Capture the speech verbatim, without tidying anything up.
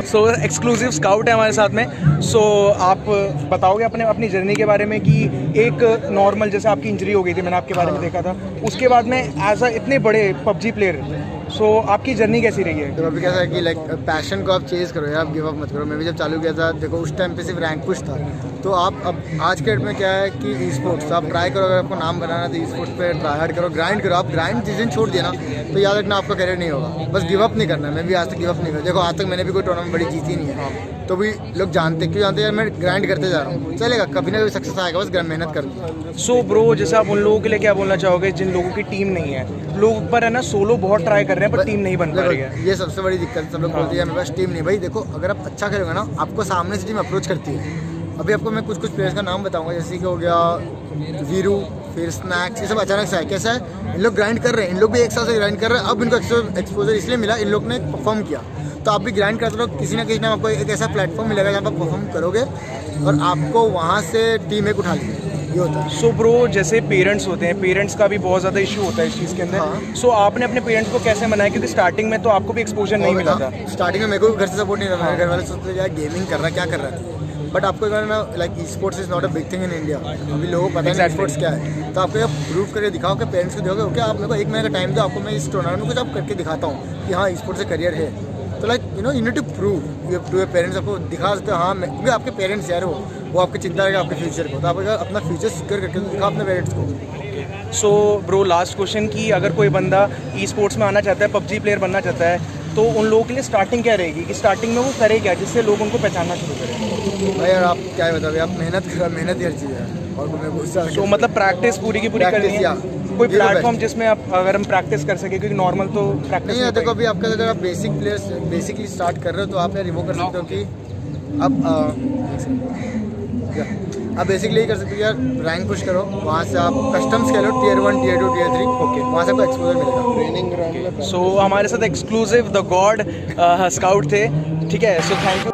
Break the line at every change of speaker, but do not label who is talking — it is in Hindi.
सो एक्सक्लूसिव स्काउट है हमारे साथ में। सो so, आप बताओगे अपने अपनी जर्नी के बारे में कि एक नॉर्मल जैसे आपकी इंजरी हो गई थी, मैंने आपके बारे में देखा था, उसके बाद में एज अ इतने बड़े पबजी प्लेयर, सो so, आपकी जर्नी कैसी रही है?
तो अभी कैसा है कि लाइक पैशन को आप चेज करो यार, आप गिव अप मत करो। मैं भी जब चालू किया था, देखो उस टाइम पे सिर्फ रैंक पुश था। तो आप अब आज के डेट में क्या है कि ई स्पोर्ट्स आप ट्राई करो, अगर आपको नाम बनाना है तो ई स्पोर्ट्स पे ट्राई हार्ड करो, ग्राइंड करो। आप ग्राइंड जिस दिन छोड़ दिया ना तो याद रखना आपका करियर नहीं होगा। बस गिव अप नहीं करना है। मैं भी आज तक गिव अप नहीं कर, देखो आज तक मैंने भी कोई टूर्नामेंट बड़ी जीती नहीं है, तो भी लोग जानते क्यों जानते हैं यार, मैं ग्राइंड करते जा रहा हूँ, चलेगा कभी ना कभी सक्सेस आएगा, बस मेहनत कर।
सो ब्रो, जैसे आप उन लोगों के लिए क्या बोलना चाहोगे जिन लोगों की टीम नहीं है? लोग पर है ना सोलो बहुत ट्राई कर रहे हैं पर टीम नहीं बन पा रही है।
ये सबसे बड़ी दिक्कत, सब लोग बोलते हैं मेरे पास टीम नहीं। भाई देखो, अगर आप अच्छा खेलोगे ना, आपको सामने से टीम अप्रोच करती है। अभी आपको मैं कुछ कुछ प्लेयर्स का नाम बताऊंगा, जैसे कि हो गया वीरू, फिर स्नैक्स, ये सब अचानक से है। कैसा है, इन लोग ग्राइंड कर रहे हैं, इन लोग भी एक साल से ग्राइंड कर रहे हैं। अब इनको एक्सपोजर इसलिए मिला, इन लोग ने परफॉर्म किया। तो आप भी ग्राइंड करते रहो, किसी ना किसी ने आपको एक ऐसा प्लेटफॉर्म मिलेगा जहाँ पर परफॉर्म करोगे और आपको वहाँ से टीम एक उठा लेगी। ये होता है।
सो so ब्रो, जैसे पेरेंट्स होते हैं, पेरेंट्स का भी बहुत ज़्यादा इशू होता है इस चीज़ के अंदर। हाँ। सो so, आपने अपने पेरेंट्स को कैसे मनाया? क्योंकि स्टार्टिंग में तो आपको भी एक्सपोजर नहीं मिला था।
स्टार्टिंग में मेरे को भी घर से सपोर्ट नहीं था। घर वाले सोचते यार गेमिंग कर रहा है, क्या कर रहा है। बट आपको ना like esports is not a big thing in India. अभी लोगों को पता है स्पोर्ट्स क्या है। तो आपको प्रूव करके दिखाओ कि पेरेंट्स को देखोगे, ओके आप मेरे को एक महीने का टाइम दो, आपको मैं इस टूर्नामेंट में कुछ आप करके दिखाता हूँ कि हाँ ई स्पोर्ट्स से करियर है। तो like you know you need to prove you to your parents. आपको दिखा सकते हो हाँ, क्योंकि आपके पेरेंट्स यार वो वो आपकी चिंता करेगा आपके फ्यूचर को। तो आप अपना फ्यूचर सिक्योर करके दिखाओ अपने पेरेंट्स को।
सो ब्रो, लास्ट क्वेश्चन की अगर कोई बंदा ई स्पोर्ट्स में आना चाहता है, पबजी प्लेयर बनना चाहता है, तो उन लोगों के लिए स्टार्टिंग क्या रहेगी कि स्टार्टिंग में वो करे क्या जिससे लोग उनको पहचानना शुरू करें?
भाई यार आप क्या बताओ, आप मेहनत करो, मेहनत ही हर चीज़ है। और मैं गुस्सा
तो मतलब प्रैक्टिस पूरी की पूरी करनी है। कोई प्लेटफॉर्म जिसमें आप अगर हम प्रैक्टिस कर सके, क्योंकि नॉर्मल तो प्रैक्टिस
नहीं है। देखो अभी आपका अगर आप बेसिक प्लेयर्स बेसिकली स्टार्ट कर रहे हो तो आप यार वो कर सकते हो कि अब आप बेसिकली यही कर सकते हो यार, रैंक पुश करो, वहाँ से आप कस्टम्स खेलो, tier one, tier two, tier three, okay, वहाँ से आपको एक्सपोजर मिलेगा। ट्रेनिंग ग्राउंड में।
सो हमारे साथ एक्सक्लूसिव द गॉड स्काउट थे, ठीक है। So thank you.